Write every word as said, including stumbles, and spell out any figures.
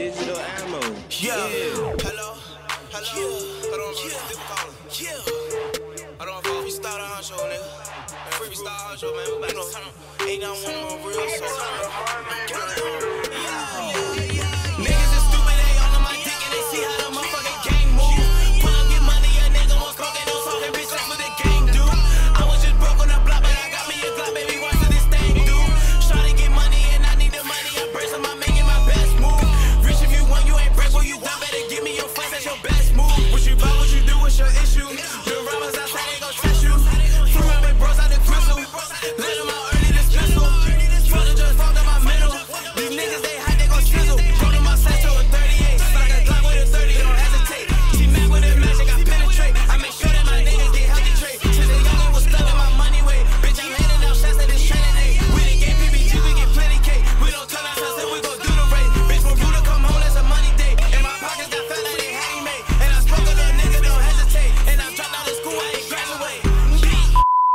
digital ammo. Yeah. Yeah. Hello. Hello. Yeah. Hold on, yeah. This caller. Yeah. Hold on, folks. Freestyle the honcho, nigga. Freestyle honcho, man. You know, ain't no one more real, so.